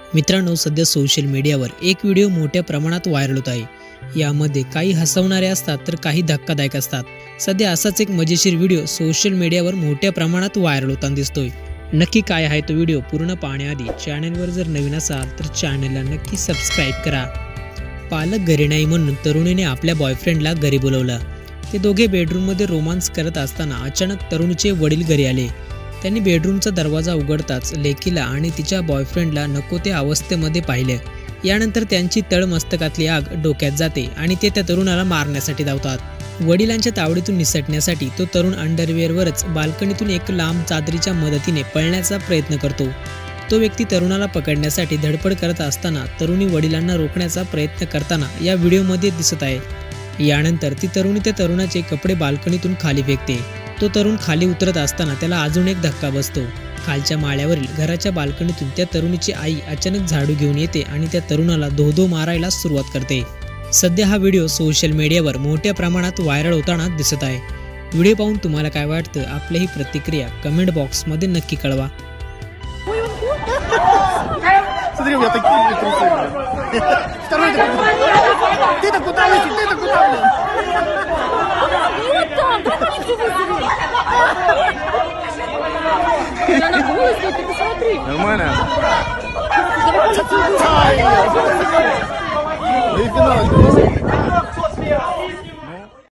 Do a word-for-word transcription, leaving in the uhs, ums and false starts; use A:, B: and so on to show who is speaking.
A: मित्रांनो, सध्या सोशल मीडियावर एक व्हिडिओ मोठ्या प्रमाणात व्हायरल होत आहे। यामध्ये काही हसवणारे असतात तर काही धक्कादायक असतात। सध्या असाच एक मजेशीर व्हिडिओ सोशल मीडियावर मोठ्या प्रमाणात व्हायरल होताना दिसतोय। नक्की काय आहे तो व्हिडिओ पूर्ण पाहण्याआधी चॅनलवर जर नवीन असाल तर चॅनलला नक्की सबस्क्राइब करा। पालक घरी नाही म्हणून तरुणीने आपल्या बॉयफ्रेंडला घरी बोलवलं। ते दोघे बेडरूममध्ये रोमांस करत असताना अचानक तरुणीचे वडील घरी आले। त्यांनी बेडरूमचा दरवाजा उघडताच लेकीला आणि तिच्या बॉयफ्रेंडला नको त्या अवस्थेमध्ये पाहिले। यानंतर त्यांची तळमस्तकातली आग डोक्यात जाते आणि ते त्या तरुणाला मारण्यासाठी धावतात। वडिलांच्या तावडीतून निसटण्यासाठी तो तरुण अंडरवेअरवरच बाल्कनीतून एक लांब चादरीच्या मदतीने पळण्याचा प्रयत्न करतो। तो व्यक्ती तरुणाला पकडण्यासाठी धडपड करत असताना तरुणी वडिलांना रोखण्याचा प्रयत्न करताना या व्हिडिओमध्ये दिसत आहे। यानंतर ती तरुणी त्या तरुणाचे कपडे बाल्कनीतून खाली फेकते। तो तरुण खाली उतरत असताना त्याला अजून एक धक्का बसतो। खालच्या माळ्यावरील घराच्या बाल्कनीतून त्या तरुणीची आई अचानक झाडू घेऊन येते आणि त्या तरुणाला धो धो मारायला सुरुवात करते। सध्या हा व्हिडिओ सोशल मीडियावर मोठ्या प्रमाणात व्हायरल होताना दिसत आहे। व्हिडिओ पाहून तुम्हाला काय वाटतं आपली ही प्रतिक्रिया कमेंट बॉक्समध्ये नक्की कळवा।
B: Смотри, у меня такие трусы. Второй такой. Ты-то куда летишь? Ты-то куда, блин?
C: Вот там, да, полицию вызови. Она голая стоит, ты посмотри.
B: Нормально?
C: Давай полицию вызови.
B: Ну и финал.